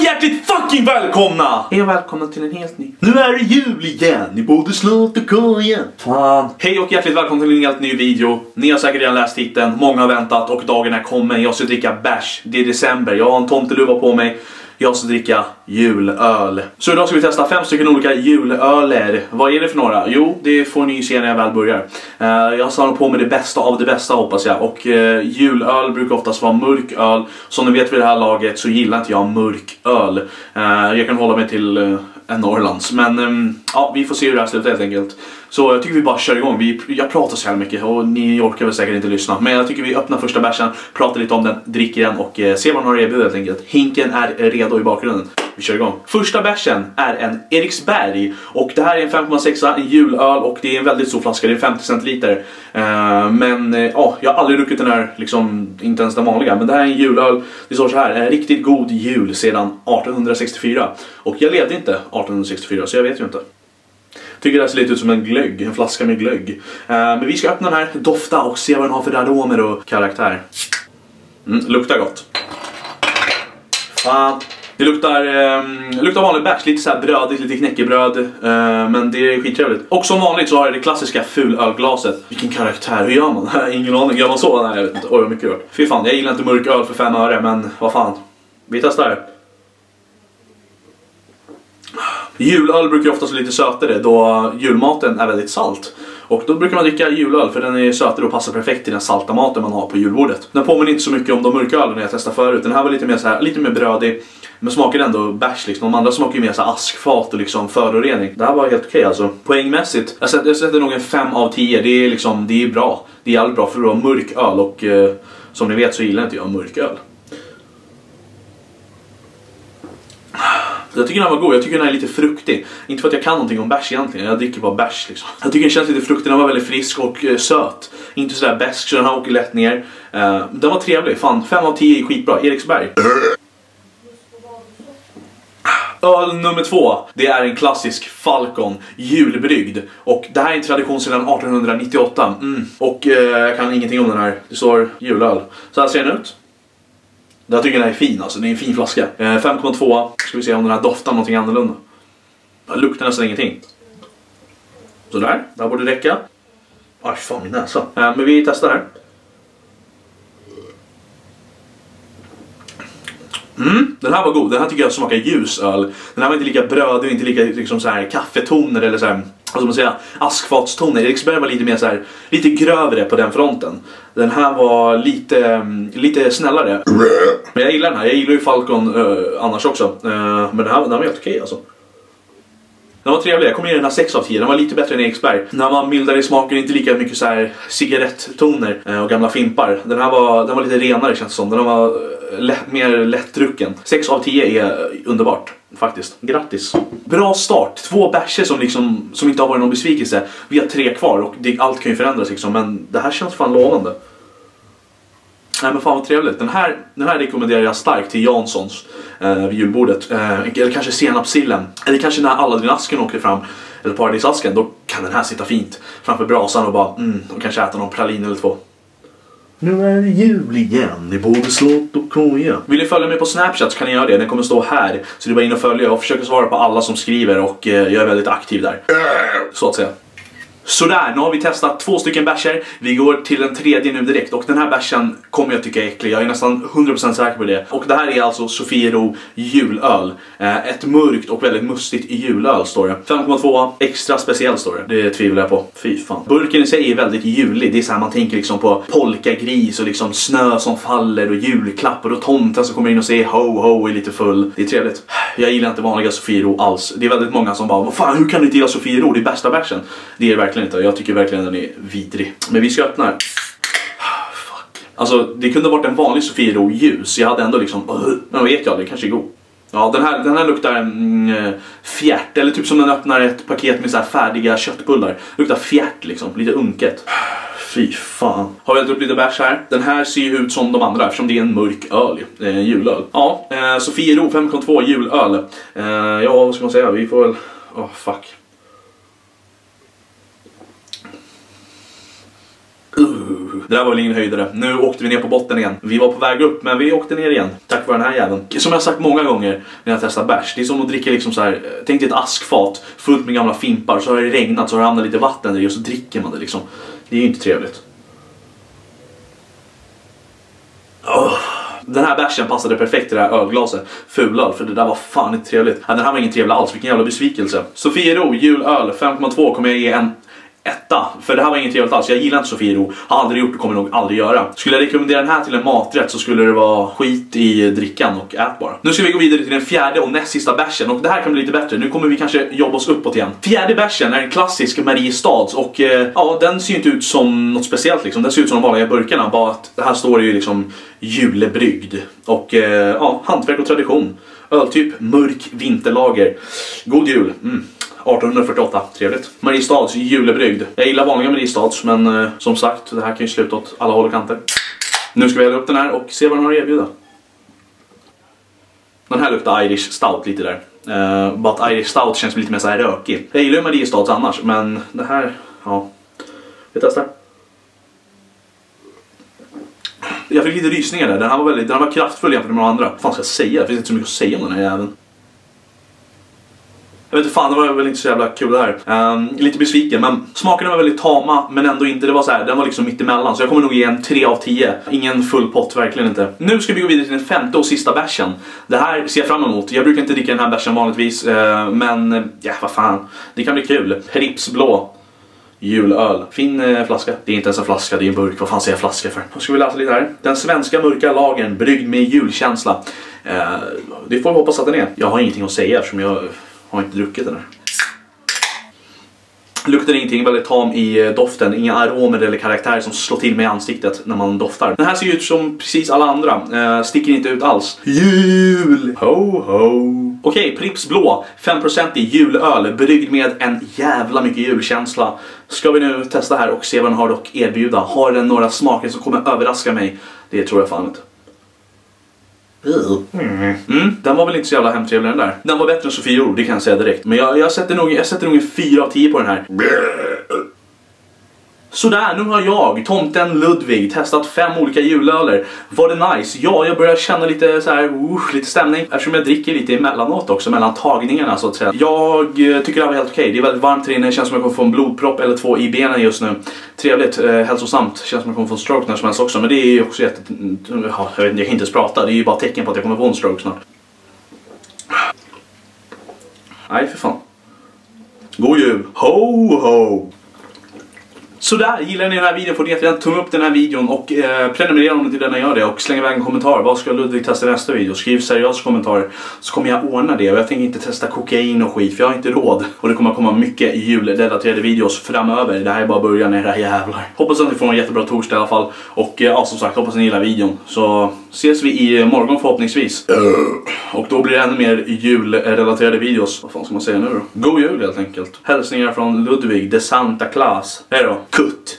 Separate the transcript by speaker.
Speaker 1: hjärtligt fucking välkomna! Hej och välkomna till en helt ny. Nu är det jul igen, ni borde slå till koja. Fan. Hej och hjärtligt välkomna till en helt ny video. Ni har säkert redan läst titeln, många har väntat och dagen är kommen. Jag ska dricka bärs, det är december, jag har en tomteluva på mig. Jag ska dricka julöl. Så idag ska vi testa 5 stycken olika julöler. Vad är det för några? Jo, det får ni se när jag väl börjar. Jag samlar på med det bästa av det bästa, hoppas jag. Och julöl brukar oftast vara mörk öl. Som ni vet vid det här laget så gillar inte jag mörk öl. Jag kan hålla mig till en Norrlands. Men ja, vi får se hur det här slutar helt enkelt. Så jag tycker vi bara kör igång. Jag pratar så här mycket och ni orkar väl säkert inte lyssna. Men jag tycker vi öppnar första bärsen, pratar lite om den, dricker den och ser vad den har erbjudit helt enkelt. Hinken är redo i bakgrunden. Vi kör igång. Första bärsen är en Eriksberg. Och det här är en 5,6, en julöl och det är en väldigt stor flaska, det är 50 centiliter. Men ja, jag har aldrig druckit den här, liksom inte ens den vanliga. Men det här är en julöl, det står så här, en riktigt god jul sedan 1864. Och jag levde inte 1864 så jag vet ju inte. Tycker det här ser lite ut som en glögg, en flaska med glögg. Men vi ska öppna den här, dofta och se vad den har för aromer och karaktär. Luktar gott. Fan. Det luktar vanlig bärs, lite så här brödigt, lite knäckebröd. Men det är skittrevligt. Och som vanligt så har jag det klassiska fulölglaset. Vilken karaktär, hur gör man? Ingen aning, gör man så? Nej, jag vet inte. Oj, vad mycket rört. Fy fan, jag gillar inte mörk öl för 5 öre, men vad fan. Vi testar. Julöl brukar oftast vara lite sötare då julmaten är väldigt salt. Och då brukar man dricka julöl för den är sötare och passar perfekt till den salta maten man har på julbordet. Den påminner inte så mycket om de mörka ölen jag testade förut. Den här var lite mer så här, lite mer brödig. Men smakar ändå bärs liksom. De andra smakar ju mer så här askfat och liksom förorening. Det här var helt okej alltså. Poängmässigt, jag sätter nog en 5 av 10. Det är liksom, det är bra. Det är alldeles bra för att vara mörk öl och som ni vet så gillar inte jag mörk öl. Jag tycker den var god, jag tycker den är lite fruktig. Inte för att jag kan någonting om bärs egentligen, jag dricker bara bärs liksom. Jag tycker den känns lite fruktig, den var väldigt frisk och söt. Inte sådär bäsk så den här åker lätt ner. Den var trevlig, fan 5 av 10 är skitbra, Eriksberg. Öl nummer 2, det är en klassisk Falcon, julbryggd. Och det här är en tradition sedan 1898. Och jag kan ingenting om den här, det står julöl. Så här ser den ut. Jag tycker den är fin alltså, det är en fin flaska. 5,2, ska vi se om den här doftar någonting annorlunda. Den luktar nästan ingenting. Sådär, det här borde räcka. Aj fan min näsa. Men vi testar här. Den här var god, den här tycker jag smakar ljusöl. Den här var inte lika brödig, inte lika liksom så här kaffetoner eller så här, vad ska man säga, askfatstoner. Eriksberg var lite mer så här, lite grövre på den fronten. Den här var lite snällare. Men jag gillar den här, jag gillar ju Falcon annars också. Men den här var helt okej alltså. Den var trevlig, jag kom in i den här 6 av 10, den var lite bättre än Eriksberg. Den var mildare i smaken, inte lika mycket så här cigaretttoner och gamla fimpar. Den var lite renare känns det som, den var mer lättdrucken. 6 av 10 är underbart, faktiskt. Grattis. Bra start, 2 bärser som inte har varit någon besvikelse. Vi har 3 kvar och allt kan ju förändras liksom, men det här känns fan lovande. Nej men fan vad trevligt. Den här rekommenderar jag starkt till Janssons vid julbordet. Eller kanske senapsillen. Eller kanske när Aladdin-asken åker fram. Eller paradisasken. Då kan den här sitta fint framför brasan och bara och kanske äta någon pralin eller 2. Nu är det jul igen, ni borde slå och koja. Vill ni följa mig på Snapchat så kan ni göra det, den kommer stå här. Så det är bara in och följa och försöka svara på alla som skriver och jag är väldigt aktiv där. Så att säga. Sådär, nu har vi testat 2 stycken bärser. Vi går till den tredje nu direkt. Och den här bärsen kommer jag tycka är äcklig. Jag är nästan 100% säker på det. Och det här är alltså Sofiero julöl. Ett mörkt och väldigt mustigt julöl står det. 5,2 extra speciell står det. Det tvivlar jag på. Fy fan. Burken i sig är väldigt julig. Det är så här man tänker liksom på polkagris och liksom snö som faller och julklappar och tomten som kommer in och säger ho ho och är lite full. Det är trevligt. Jag gillar inte vanliga Sofiero alls. Det är väldigt många som bara, vad fan, hur kan du inte gilla Sofiero? Det är bästa bärsen. Det är verkligen inte. Jag tycker verkligen den är vidrig. Men vi ska öppna här. Fuck. Alltså det kunde varit en vanlig Sofiero ljus. Jag hade ändå liksom, men vet jag, det kanske är god. Ja, den här luktar fjärt. Eller typ som den öppnar ett paket med så här färdiga köttbullar. Luktar fjärt liksom, lite unket. Fy fan. Har vi hällt upp lite bärs här. Den här ser ju ut som de andra eftersom det är en mörk öl. Julöl. Ja, Sofiero 5,2 julöl. Ja, vad ska man säga? Vi får väl... fuck. Det där var väl ingen höjdare. Nu åkte vi ner på botten igen. Vi var på väg upp, men vi åkte ner igen. Tack vare den här jäveln. Som jag sagt många gånger när jag testar bärs. Det är som att dricka liksom så här. Tänk dig ett askfat fullt med gamla fimpar. Så har det regnat, så har det hamnat lite vatten i och så dricker man det liksom. Det är ju inte trevligt. Den här bärsen passade perfekt till det här ölglaset. Fulöl, för det där var fan inte trevligt. Den här var ingen trevlig alls, vilken jävla besvikelse. Sofiero, julöl, 5,2 kommer jag ge en etta. För det här var inget trevligt alls. Jag gillar inte Sofiero. Har aldrig gjort och kommer nog aldrig göra. Skulle jag rekommendera den här till en maträtt så skulle det vara skit i drickan och ätbar. Nu ska vi gå vidare till den fjärde och näst sista bärsen. Och det här kan bli lite bättre. Nu kommer vi kanske jobba oss uppåt igen. Fjärde bärsen är en klassisk Mariestads. Och ja, den ser inte ut som något speciellt liksom. Den ser ut som de vanliga burkarna. Bara att det här står ju liksom julebryggd. Och ja, hantverk och tradition. Öltyp mörk vinterlager. God jul. 1848, trevligt. Mariestads julebryggd. Jag gillar vanliga Mariestads, men som sagt, det här kan ju sluta åt alla håll och kanter. Nu ska vi hälla upp den här och se vad den har att erbjuda. Den här luktar Irish Stout lite där. Bara att Irish Stout känns lite mer så här rökig. Jag gillar Mariestads annars, men det här, ja. Vi testar. Jag fick lite rysningar där. Den här var kraftfull jämfört med de andra. Vad fan ska jag säga? Det finns inte så mycket att säga om den här jäveln. Jag vet inte fan, det var väl inte så jävla kul det här. Lite besviken, men smakerna var väldigt tama, men ändå inte. Det var så här, den var liksom mitt emellan. Så jag kommer nog ge en 3 av 10. Ingen full pott, verkligen inte. Nu ska vi gå vidare till den femte och sista bärsen. Det här ser jag fram emot. Jag brukar inte dricka den här bärsen vanligtvis, men ja, vad fan. Det kan bli kul. Pripps blå. Julöl. Fin flaska. Det är inte ens en flaska, det är en burk. Vad fan säger jag flaska för? Då ska vi läsa lite här. Den svenska mörka lagen, bryggd med julkänsla. Det får vi hoppas att den är. Jag har ingenting att säga eftersom jag har inte druckit den här. Luktar ingenting, väldigt tam i doften. Inga aromer eller karaktärer som slår till med i ansiktet när man doftar. Den här ser ut som precis alla andra. Sticker inte ut alls. Jul! Ho ho! Okej, Pripps blå. 5% i julöl. Bryggd med en jävla mycket julkänsla. Ska vi nu testa här och se vad den har att erbjuda. Har den några smaker som kommer överraska mig? Det tror jag fan inte. Den var väl inte så jävla hemtrevlig den där. Den var bättre än Sofiero, det kan jag säga direkt. Men jag sätter nog en 4 av 10 på den här. Sådär, nu har jag, tomten Ludvig, testat 5 olika julöler. Var det nice? Ja, jag börjar känna lite så här, lite stämning. Eftersom jag dricker lite emellanåt också, mellan tagningarna så att säga. Jag tycker det var helt okej. Det är väldigt varmt här inne, det känns som jag kommer få en blodpropp eller 2 i benen just nu. Trevligt, hälsosamt. Känns som jag kommer få en stroke när som helst också. Men det är ju också ja, jag kan inte ens prata. Det är ju bara tecken på att jag kommer få en stroke snart. Nej, för fan. God jul. Ho, ho. Sådär, gillar ni den här videon får ni jättegärna tumma upp den här videon och prenumerera om ni till den jag gör det och släng iväg en kommentar. Vad ska Ludvig testa i nästa video? Skriv seriösa kommentarer så kommer jag ordna det. Och jag tänker inte testa kokain och skit för jag har inte råd. Och det kommer komma mycket julrelaterade videos framöver. Det här är bara början i det här jävlar. Hoppas att ni får en jättebra torsdag i alla fall. Och ja, som sagt, hoppas ni gillar videon. Så ses vi i morgon förhoppningsvis. Och då blir det ännu mer julrelaterade videos. Vad fan ska man säga nu då? God jul helt enkelt. Hälsningar från Ludvig de Santa Claus. Hej då. Kutt.